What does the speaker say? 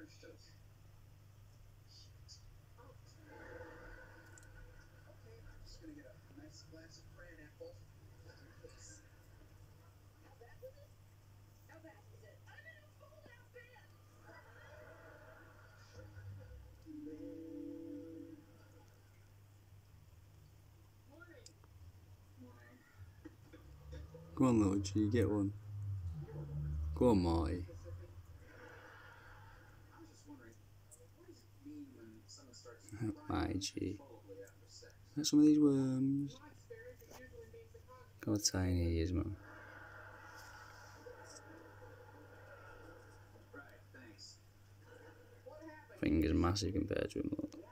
Go on, little G, get one. Go on, Marty. Marty G. Get some of these worms. God, tiny he is, man. Finger's massive compared to him, look.